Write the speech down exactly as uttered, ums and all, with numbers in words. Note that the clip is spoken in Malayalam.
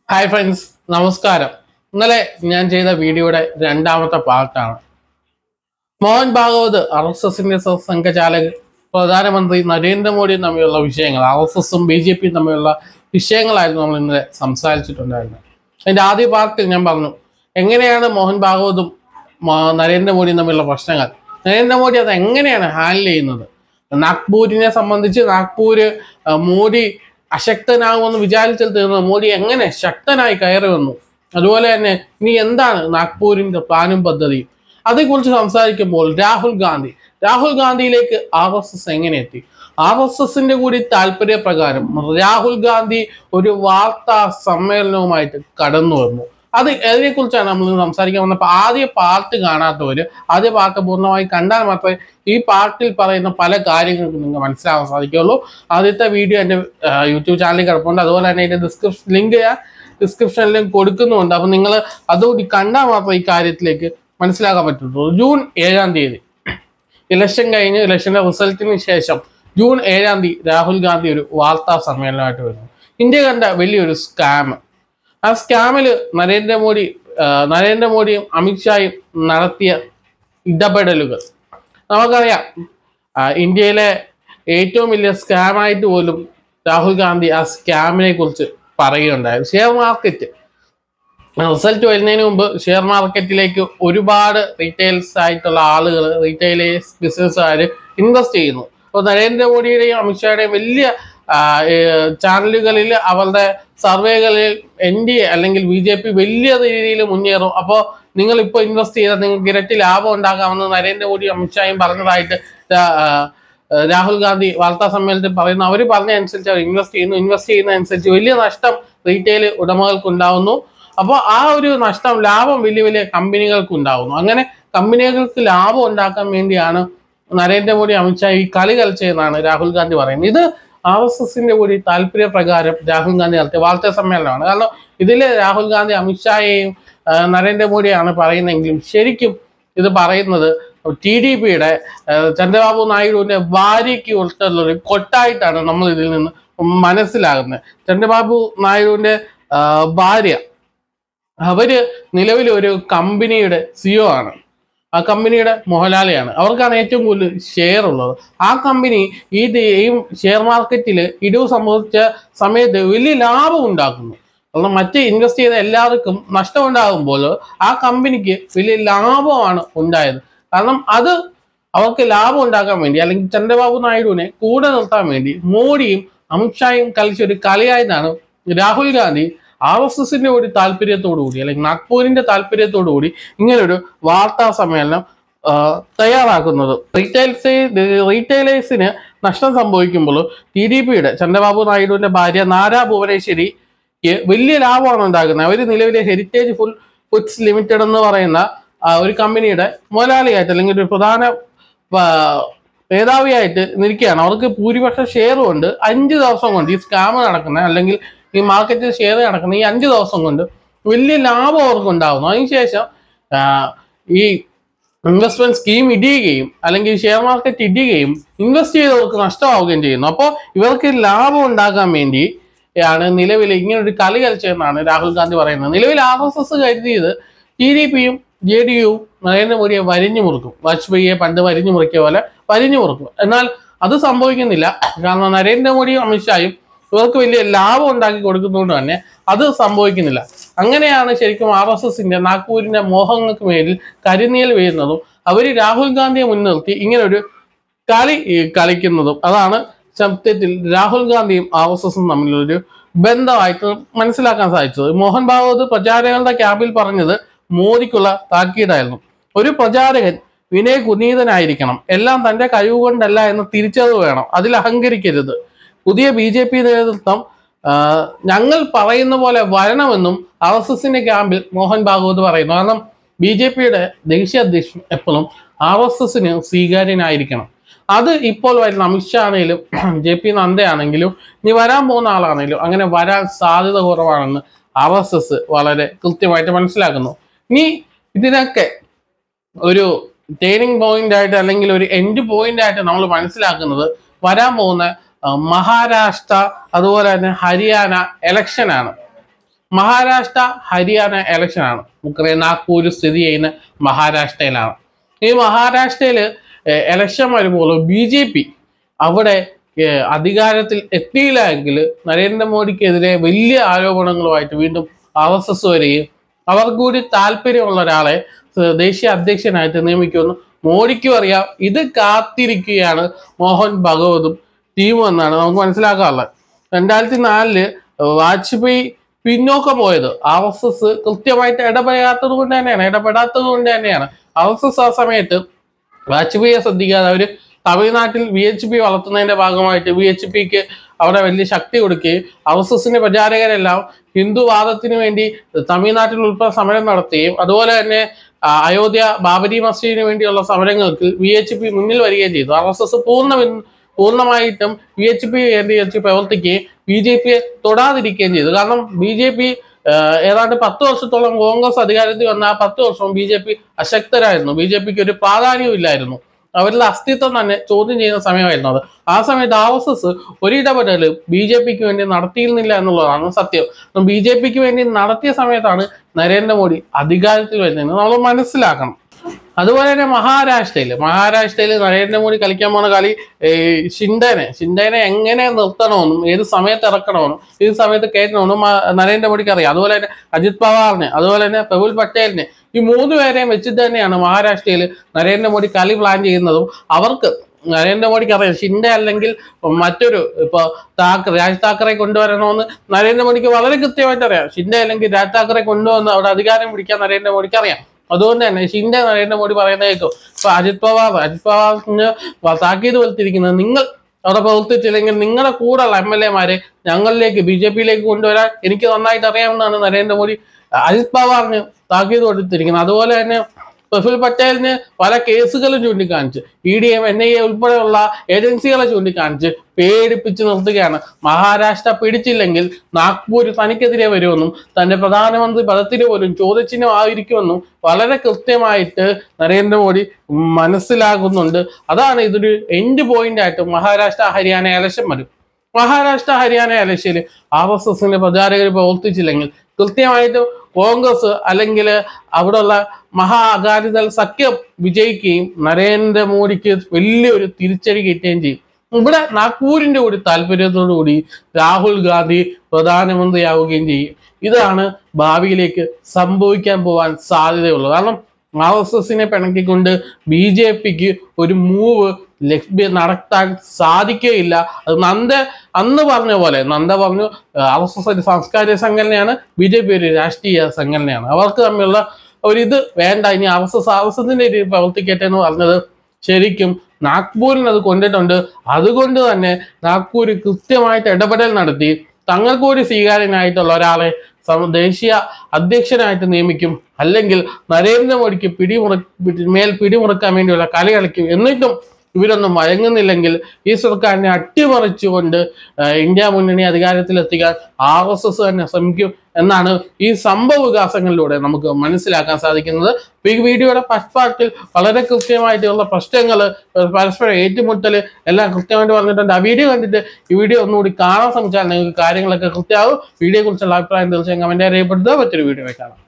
ഹായ് ഫ്രണ്ട്സ്, നമസ്കാരം. ഇന്നലെ ഞാൻ ചെയ്ത വീഡിയോയുടെ രണ്ടാമത്തെ പാർട്ടാണ്. മോഹൻ ഭാഗവത് ആർ എസ് എസിന്റെ സംഘചാലക് പ്രധാനമന്ത്രി നരേന്ദ്രമോദിയും തമ്മിലുള്ള വിഷയങ്ങൾ, ആർ എസ് എസും ബി ജെ പിയും തമ്മിലുള്ള വിഷയങ്ങളായിരുന്നു നമ്മൾ ഇന്നലെ സംസാരിച്ചിട്ടുണ്ടായിരുന്നത്. അതിന്റെ ആദ്യ പാർട്ടിൽ ഞാൻ പറഞ്ഞു എങ്ങനെയാണ് മോഹൻ ഭാഗവതും നരേന്ദ്രമോദിയും തമ്മിലുള്ള പ്രശ്നങ്ങൾ, നരേന്ദ്രമോദി അത് എങ്ങനെയാണ് ഹാൻഡിൽ ചെയ്യുന്നത്. നാഗ്പൂരിനെ സംബന്ധിച്ച് നാഗ്പൂര് മോദി അശക്തനാകുമെന്ന് വിചാരിച്ചാൽ തീർന്നത് മോദി എങ്ങനെ ശക്തനായി കയറി വന്നു. അതുപോലെ തന്നെ ഇനി എന്താണ് നാഗ്പൂരിന്റെ പ്ലാനും പദ്ധതിയും, അതേക്കുറിച്ച് സംസാരിക്കുമ്പോൾ രാഹുൽ ഗാന്ധി രാഹുൽ ഗാന്ധിയിലേക്ക് ആർ എസ് എസ് എങ്ങനെ എത്തി, ആർ എസ് എസിന്റെ കൂടി താല്പര്യപ്രകാരം രാഹുൽ ഗാന്ധി ഒരു വാർത്താ സമ്മേളനവുമായിട്ട് കടന്നു വന്നു. അത് അതിനെക്കുറിച്ചാണ് നമ്മൾ സംസാരിക്കാൻ വന്നപ്പോൾ ആദ്യ പാർട്ട് കാണാത്തവര് ആദ്യ പാർട്ട് പൂർണ്ണമായി കണ്ടാൽ മാത്രമേ ഈ പാർട്ടിൽ പറയുന്ന പല കാര്യങ്ങൾക്കും നിങ്ങൾക്ക് മനസ്സിലാവാൻ സാധിക്കുള്ളൂ. ആദ്യത്തെ വീഡിയോ എൻ്റെ യൂട്യൂബ് ചാനലിൽ കിടപ്പുണ്ട്, അതുപോലെ തന്നെ അതിൻ്റെ ഡിസ്ക്രിപ്ഷൻ ലിങ്ക് ഞാൻ ഡിസ്ക്രിപ്ഷനിലും കൊടുക്കുന്നുണ്ട്. അപ്പം നിങ്ങൾ അതുകൂടി കണ്ടാൽ മാത്രമേ ഈ കാര്യത്തിലേക്ക് മനസ്സിലാക്കാൻ പറ്റുള്ളൂ. ജൂൺ ഏഴാം തീയതി ഇലക്ഷൻ കഴിഞ്ഞ് ഇലക്ഷൻ്റെ റിസൾട്ടിന് ശേഷം ജൂൺ ഏഴാം തീയതി രാഹുൽ ഗാന്ധി ഒരു വാർത്താ സമ്മേളനമായിട്ട് വരുന്നു. ഇന്ത്യ കണ്ട വലിയൊരു സ്കാം. ആ സ്കാമിൽ നരേന്ദ്രമോദി നരേന്ദ്രമോദിയും അമിത്ഷായും നടത്തിയ ഇടപെടലുകൾ നമുക്കറിയാം. ഇന്ത്യയിലെ ഏറ്റവും വലിയ സ്കാമായിട്ട് പോലും രാഹുൽ ഗാന്ധി ആ സ്കാമിനെ കുറിച്ച് പറയുകയുണ്ടായിരുന്നു. ഷെയർ മാർക്കറ്റ് റിസൾട്ട് വരുന്നതിന് മുമ്പ് ഷെയർ മാർക്കറ്റിലേക്ക് ഒരുപാട് റീറ്റെയിൽസ് ആയിട്ടുള്ള ആളുകൾ, റീറ്റെയിലേഴ്സ്, ബിസിനസ്സുകാർ ഇൻവെസ്റ്റ് ചെയ്യുന്നു. അപ്പോൾ നരേന്ദ്രമോദിയുടെയും അമിത്ഷായുടെയും വലിയ ചാനലുകളിൽ അവരുടെ സർവേകളിൽ എൻ ഡി എ അല്ലെങ്കിൽ ബി ജെ പി വലിയ രീതിയിൽ മുന്നേറും. അപ്പോൾ നിങ്ങൾ ഇപ്പോൾ ഇൻവെസ്റ്റ് ചെയ്താൽ നിങ്ങൾക്ക് ഇരട്ടി ലാഭം ഉണ്ടാകാമെന്ന് നരേന്ദ്രമോദി അമിത്ഷായും പറഞ്ഞതായിട്ട് രാഹുൽ ഗാന്ധി വാർത്താ സമ്മേളനത്തിൽ പറയുന്നു. അവർ പറഞ്ഞ അനുസരിച്ച് അവർ ഇൻവെസ്റ്റ് ചെയ്യുന്നു. ഇൻവെസ്റ്റ് ചെയ്യുന്ന അനുസരിച്ച് വലിയ നഷ്ടം റീറ്റെയിൽ ഉടമകൾക്ക് ഉണ്ടാവുന്നു. അപ്പോൾ ആ ഒരു നഷ്ടം ലാഭം വലിയ വലിയ കമ്പനികൾക്ക് ഉണ്ടാവുന്നു. അങ്ങനെ കമ്പനികൾക്ക് ലാഭം ഉണ്ടാക്കാൻ വേണ്ടിയാണ് നരേന്ദ്രമോദി അമിത്ഷാ ഈ കളി കളിച്ചതെന്നാണ് രാഹുൽ ഗാന്ധി പറയുന്നത്. ഇത് ആർ എസ് എസിന്റെ കൂടി താല്പര്യപ്രകാരം രാഹുൽ ഗാന്ധി നടത്തിയ വാർത്താ സമ്മേളനമാണ്. കാരണം ഇതിൽ രാഹുൽ ഗാന്ധി അമിത്ഷായെയും നരേന്ദ്രമോദിയാണ് പറയുന്നെങ്കിലും ശരിക്കും ഇത് പറയുന്നത് ടി ഡി പിയുടെ ചന്ദ്രബാബു നായിഡുവിന്റെ ഭാര്യയ്ക്ക് കൊടുത്തുള്ളൊരു കൊട്ടായിട്ടാണ് നമ്മൾ ഇതിൽ നിന്ന് മനസ്സിലാകുന്നത്. ചന്ദ്രബാബു നായിഡുവിന്റെ ഭാര്യ അവര് നിലവിൽ ഒരു കമ്പനിയുടെ സിഇഒ ആണ്. ആ കമ്പനിയുടെ മുതലാളിയാണ്. അവർക്കാണ് ഏറ്റവും കൂടുതൽ ഷെയർ ഉള്ളത്. ആ കമ്പനി ഈ ഷെയർ മാർക്കറ്റിൽ ഇടിവ് സംഭവിച്ച സമയത്ത് വലിയ ലാഭം ഉണ്ടാക്കുന്നു. കാരണം മറ്റ് ഇൻവെസ്റ്റ് ചെയ്ത എല്ലാവർക്കും നഷ്ടം ഉണ്ടാകുമ്പോൾ ആ കമ്പനിക്ക് വലിയ ലാഭമാണ് ഉണ്ടായത്. കാരണം അത് അവർക്ക് ലാഭം ഉണ്ടാക്കാൻ വേണ്ടി, അല്ലെങ്കിൽ ചന്ദ്രബാബു നായിഡുവിനെ കൂടെ നിർത്താൻ വേണ്ടി മോഡിയും അമിത്ഷായും കളിച്ചൊരു കളിയായതാണ് രാഹുൽ ഗാന്ധി ആർ എസ് എസിന്റെ ഒരു താല്പര്യത്തോടു കൂടി, അല്ലെങ്കിൽ നാഗ്പൂരിന്റെ താല്പര്യത്തോടു കൂടി ഇങ്ങനൊരു വാർത്താ സമ്മേളനം തയ്യാറാക്കുന്നത്. റീറ്റെയിൽസ് റീറ്റെയിലേഴ്സിന് നഷ്ടം സംഭവിക്കുമ്പോൾ ടി ഡി പിയുടെ ചന്ദ്രബാബു നായിഡുവിന്റെ ഭാര്യ നാരാ ഭുവനേശ്വരിക്ക് വലിയ ലാഭമാണ് ഉണ്ടാകുന്നത്. അവർ നിലവിലെ ഹെറിറ്റേജ് ഫുൾ ഫുഡ്സ് ലിമിറ്റഡ് എന്ന് പറയുന്ന ഒരു കമ്പനിയുടെ മുതലാളിയായിട്ട്, അല്ലെങ്കിൽ ഒരു പ്രധാന മേധാവിയായിട്ട് നിൽക്കുകയാണ്. അവർക്ക് ഭൂരിപക്ഷം ഷെയറും ഉണ്ട്. അഞ്ച് ദിവസം കൊണ്ട് ഈ സ്കാം നടക്കുന്ന, അല്ലെങ്കിൽ ഈ മാർക്കറ്റിൽ ഷെയർ നടക്കുന്ന ഈ അഞ്ച് ദിവസം കൊണ്ട് വലിയ ലാഭം അവർക്ക് ഉണ്ടാകുന്നു. അതിനുശേഷം ഈ ഇൻവെസ്റ്റ്മെന്റ് സ്കീം ഇടിയുകയും, അല്ലെങ്കിൽ ഷെയർ മാർക്കറ്റ് ഇടിയുകയും, ഇൻവെസ്റ്റ് ചെയ്തവർക്ക് നഷ്ടമാവുകയും ചെയ്യുന്നു. അപ്പോൾ ഇവർക്ക് ലാഭം ഉണ്ടാക്കാൻ വേണ്ടി ആണ് നിലവിൽ ഇങ്ങനൊരു കളി കളിച്ചതെന്നാണ് രാഹുൽ ഗാന്ധി പറയുന്നത്. നിലവിൽ ആർ എസ് എസ് കരുതിയത് ടി ഡി പിയും ജെ ഡി യുവും നരേന്ദ്രമോദിയെ വരിഞ്ഞു മുറുക്കും. വാജ്പേയിയെ പണ്ട് വരിഞ്ഞു മുറുക്കിയ പോലെ വരിഞ്ഞു മുറുക്കും. എന്നാൽ അത് സംഭവിക്കുന്നില്ല. കാരണം നരേന്ദ്രമോദിയും അമിത്ഷായും ഇവർക്ക് വലിയ ലാഭം ഉണ്ടാക്കി കൊടുക്കുന്നതുകൊണ്ട് തന്നെ അത് സംഭവിക്കുന്നില്ല. അങ്ങനെയാണ് ശരിക്കും ആർ എസ് എസിന്റെ നാഗ്പൂരിന്റെ മോഹങ്ങൾക്ക് മേലിൽ കരിനീൽ വീഴുന്നതും അവർ രാഹുൽ ഗാന്ധിയെ മുൻനിർത്തി ഇങ്ങനൊരു കളി കളിക്കുന്നതും. അതാണ് സത്യത്തിൽ രാഹുൽ ഗാന്ധിയും ആർ എസ് എസും തമ്മിലൊരു ബന്ധമായിട്ട് മനസ്സിലാക്കാൻ സാധിച്ചത്. മോഹൻ ഭാഗവത് പ്രചാരകരുടെ ക്യാമ്പിൽ പറഞ്ഞത് മോദിക്കുള്ള താക്കീതായിരുന്നു. ഒരു പ്രചാരകൻ വിനയ കുനീതനായിരിക്കണം, എല്ലാം തന്റെ കഴിവ് കൊണ്ടല്ല എന്ന് തിരിച്ചറിവ് വേണം, അതിൽ അഹങ്കരിക്കരുത്. പുതിയ ബി ജെ പി നേതൃത്വം ഞങ്ങൾ പറയുന്ന പോലെ വരണമെന്നും ആർ എസ് എസിന്റെ ക്യാമ്പിൽ മോഹൻ ഭാഗവത് പറയുന്നു. കാരണം ബി ജെ പിയുടെ ദേശീയ അധ്യക്ഷൻ എപ്പോഴും ആർ എസ് എസിന് സ്വീകാര്യനായിരിക്കണം. അത് ഇപ്പോൾ വരുന്ന അമിത്ഷാ ആണെങ്കിലും ജെ പി നദ്ദയാണെങ്കിലും ഇനി വരാൻ പോകുന്ന ആളാണെങ്കിലും അങ്ങനെ വരാൻ സാധ്യത കുറവാണെന്ന് ആർ എസ് എസ് വളരെ കൃത്യമായിട്ട് മനസ്സിലാക്കുന്നു. ഇനി ഇതിനൊക്കെ ഒരു ടേണിംഗ് പോയിന്റ് ആയിട്ട്, അല്ലെങ്കിൽ ഒരു എൻഡ് പോയിന്റ് ആയിട്ട് നമ്മൾ മനസ്സിലാക്കുന്നത് വരാൻ പോകുന്ന മഹാരാഷ്ട്ര അതുപോലെ തന്നെ ഹരിയാന ഇലക്ഷനാണ്. മഹാരാഷ്ട്ര ഹരിയാന ഇലക്ഷനാണ്. നമുക്കറിയാം നാഗ്പൂർ സ്ഥിതി ചെയ്യുന്ന മഹാരാഷ്ട്രയിലാണ്. ഈ മഹാരാഷ്ട്രയിൽ ഇലക്ഷൻ വരുമ്പോൾ ബി ജെ പി അവിടെ അധികാരത്തിൽ എത്തിയില്ല എങ്കിൽ നരേന്ദ്രമോദിക്കെതിരെ വലിയ ആരോപണങ്ങളുമായിട്ട് വീണ്ടും ആർ എസ് എസ് വരികയും അവർക്ക് കൂടി താല്പര്യമുള്ള ഒരാളെ ദേശീയ അധ്യക്ഷനായിട്ട് നിയമിക്കുമെന്ന് മോഡിക്കും അറിയാം. ഇത് കാത്തിരിക്കുകയാണ് മോഹൻ ഭഗവതും ടീമും എന്നാണ് നമുക്ക് മനസ്സിലാക്കാറുള്ളത്. രണ്ടായിരത്തി നാലില് വാജ്പേയി പിന്നോക്കം പോയത് ആർ എസ് എസ് കൃത്യമായിട്ട് ഇടപെടാത്തത് കൊണ്ട് തന്നെയാണ് ഇടപെടാത്തത് കൊണ്ട് തന്നെയാണ് ആർ എസ് എസ് ആ സമയത്ത് വാജ്പേയിയെ ശ്രദ്ധിക്കാതെ അവർ തമിഴ്നാട്ടിൽ വി എച്ച് പി വളർത്തുന്നതിന്റെ ഭാഗമായിട്ട് വി എച്ച് പിക്ക് അവിടെ വലിയ ശക്തി കൊടുക്കുകയും ആർ എസ് എസിന്റെ പ്രചാരകരെല്ലാം ഹിന്ദുവാദത്തിന് വേണ്ടി തമിഴ്നാട്ടിൽ ഉൾപ്പെടെ സമരം നടത്തുകയും അതുപോലെ തന്നെ അയോധ്യ ബാബരി മസ്ജിദിന് വേണ്ടിയുള്ള സമരങ്ങൾക്ക് വി എച്ച് പി മുന്നിൽ വരികയും ചെയ്തു. ആർ എസ് എസ് പൂർണ്ണ പൂർണ്ണമായിട്ടും വി എച്ച് പി കേന്ദ്രീകരിച്ച് പ്രവർത്തിക്കുകയും ബി ജെ പിയെ തൊടാതിരിക്കുകയും ചെയ്തു. കാരണം ബി ജെ പി ഏതാണ്ട് പത്ത് വർഷത്തോളം കോൺഗ്രസ് അധികാരത്തിൽ വന്ന ആ പത്ത് വർഷവും ബി ജെ പി അശക്തരായിരുന്നു. ബി ജെ പിക്ക് ഒരു പ്രാധാന്യവും ഇല്ലായിരുന്നു. അവരുടെ അസ്തിത്വം തന്നെ ചോദ്യം ചെയ്യുന്ന സമയമായിരുന്നു അത്. ആ സമയത്ത് ആർ എസ് എസ് ഒരിടപെടൽ ബി ജെ പിക്ക് വേണ്ടി നടത്തിയിരുന്നില്ല എന്നുള്ളതാണ് സത്യം. ബി ജെ പിക്ക് വേണ്ടി നടത്തിയ സമയത്താണ് നരേന്ദ്രമോദി അധികാരത്തിൽ വരുന്നത് നമ്മൾ മനസ്സിലാക്കണം. അതുപോലെ തന്നെ മഹാരാഷ്ട്രയിൽ മഹാരാഷ്ട്രയിൽ നരേന്ദ്രമോദി കളിക്കാൻ പോണ കളി ഷിൻഡേനെ ഷിൻഡേനെ എങ്ങനെ നിർത്തണമെന്നും ഏത് സമയത്ത് ഇറക്കണമെന്നും ഏത് സമയത്ത് കയറ്റണമെന്നും നരേന്ദ്രമോദിക്ക് അറിയാം. അതുപോലെ തന്നെ അജിത് പവാറിനെ അതുപോലെ തന്നെ പ്രഫുൽ പട്ടേലിനെ ഈ മൂന്ന് പേരെയും വെച്ചിട്ട് തന്നെയാണ് മഹാരാഷ്ട്രയിൽ നരേന്ദ്രമോദി കളി പ്ലാൻ ചെയ്യുന്നതും. അവർക്ക് നരേന്ദ്രമോദിക്ക് അറിയാം ഷിൻഡെ അല്ലെങ്കിൽ മറ്റൊരു ഇപ്പൊ താക്കറെ രാജ് താക്കറെ കൊണ്ടുവരണമെന്ന് നരേന്ദ്രമോദിക്ക് വളരെ കൃത്യമായിട്ട് അറിയാം. ഷിൻഡെ അല്ലെങ്കിൽ രാജ് താക്കറെ കൊണ്ടുവന്ന് അവിടെ അധികാരം പിടിക്കാൻ നരേന്ദ്രമോദിക്ക് അറിയാം. അതുകൊണ്ട് തന്നെ ഷിൻഡെ നരേന്ദ്രമോദി പറയുന്നത് കേൾക്കും. ഇപ്പൊ അജിത് പവാർ അജിത് പവാറിന് താക്കീത് വലിച്ചിരിക്കുന്നത് നിങ്ങൾ അവിടെ പ്രവർത്തിച്ചില്ലെങ്കിൽ നിങ്ങളുടെ കൂടെയുള്ള എം എൽ എമാരെ ഞങ്ങളിലേക്ക് ബി ജെ പിയിലേക്ക് കൊണ്ടുവരാൻ എനിക്ക് നന്നായിട്ട് അറിയാമെന്നാണ് നരേന്ദ്രമോദി അജിത് പവാറിന് താക്കീത് കൊടുത്തിരിക്കുന്നത്. അതുപോലെ തന്നെ പ്രഫുൽ പട്ടേലിന് പല കേസുകളും ചൂണ്ടിക്കാണിച്ച് ED M NIA ഉൾപ്പെടെയുള്ള ഏജൻസികളെ ചൂണ്ടിക്കാണിച്ച് പേടിപ്പിച്ച് നിർത്തുകയാണ്. മഹാരാഷ്ട്ര പിടിച്ചില്ലെങ്കിൽ നാഗ്പൂർ തനിക്കെതിരെ വരുമെന്നും തന്റെ പ്രധാനമന്ത്രി പദത്തിന് പോലും ചോദ്യചിഹ്നം ആയിരിക്കുമെന്നും വളരെ കൃത്യമായിട്ട് നരേന്ദ്രമോദി മനസ്സിലാകുന്നുണ്ട്. അതാണ് ഇതൊരു എൻഡ് പോയിന്റ് ആയിട്ട് മഹാരാഷ്ട്ര ഹരിയാന ഇലക്ഷൻ വരും. മഹാരാഷ്ട്ര ഹരിയാന ഇലക്ഷനിൽ ആർ എസ് എസിന്റെ പ്രചാരകർ പ്രവർത്തിച്ചില്ലെങ്കിൽ കൃത്യമായിട്ട് കോൺഗ്രസ് അല്ലെങ്കിൽ അവിടെയുള്ള മഹാ അകാലിദൾ സഖ്യം വിജയിക്കുകയും നരേന്ദ്രമോദിക്ക് വലിയൊരു തിരിച്ചടി കിട്ടുകയും ചെയ്യും. ഇവിടെ നാഗ്പൂരിന്റെ കൂടി താല്പര്യത്തോടു കൂടി രാഹുൽ ഗാന്ധി പ്രധാനമന്ത്രിയാവുകയും ചെയ്യും. ഇതാണ് ഭാവിയിലേക്ക് സംഭവിക്കാൻ പോകാൻ സാധ്യതയുള്ളത്. കാരണം ആർ എസ് എസിനെ പിണക്കിക്കൊണ്ട് ബി ജെ പിക്ക് ഒരു മൂവ് ലക്ഷ്യ നടത്താൻ സാധിക്കുകയില്ല. അത് നന്ദ അന്ന് പറഞ്ഞ പോലെ നന്ദ പറഞ്ഞു ആർ എസ് എസ് ഒരു സാംസ്കാരിക സംഘടനയാണ്, ബി ജെ പി ഒരു രാഷ്ട്രീയ സംഘടനയാണ്, അവർക്ക് തമ്മിലുള്ള ഒരിത് വേണ്ട, ഇനി RSS R S എസിന്റെ രീതിയിൽ പ്രവർത്തിക്കട്ടെ എന്ന് പറഞ്ഞത് ശരിക്കും നാഗ്പൂരിന് അത് കൊണ്ടിട്ടുണ്ട്. അതുകൊണ്ട് തന്നെ നാഗ്പൂർ കൃത്യമായിട്ട് ഇടപെടൽ നടത്തി തങ്ങൾക്ക് കൂടി സ്വീകാര്യനായിട്ടുള്ള ഒരാളെ ദേശീയ അധ്യക്ഷനായിട്ട് നിയമിക്കും, അല്ലെങ്കിൽ നരേന്ദ്രമോദിക്ക് പിടിമുറ മേൽ പിടിമുറുക്കാൻ വേണ്ടിയുള്ള കളി കളിക്കും. എന്നിട്ടും ഇവരൊന്നും വഴങ്ങുന്നില്ലെങ്കിൽ ഈ സർക്കാരിനെ അട്ടിമറിച്ചുകൊണ്ട് ഇന്ത്യ മുന്നണി അധികാരത്തിലെത്തിക്കാൻ ആർ എസ് എസ് തന്നെ ശ്രമിക്കും എന്നാണ് ഈ സംഭവ വികാസങ്ങളിലൂടെ നമുക്ക് മനസ്സിലാക്കാൻ സാധിക്കുന്നത്. ഈ വീഡിയോയുടെ ഫസ്റ്റ് പാർട്ടിൽ വളരെ കൃത്യമായിട്ടുള്ള പ്രശ്നങ്ങൾ, പരസ്പരം ഏറ്റുമുട്ടൽ എല്ലാം കൃത്യമായിട്ട് പറഞ്ഞിട്ടുണ്ട്. ആ വീഡിയോ കണ്ടിട്ട് ഈ വീഡിയോ ഒന്നുകൂടി കാണാൻ ശ്രമിച്ചാൽ നിങ്ങൾക്ക് കാര്യങ്ങളൊക്കെ കൃത്യമാവും. വീഡിയോയെ കുറിച്ചുള്ള അഭിപ്രായം തീർച്ചയായും കമന്റ് അറിയപ്പെടുത്തുക. മറ്റൊരു വീഡിയോ കാണാം.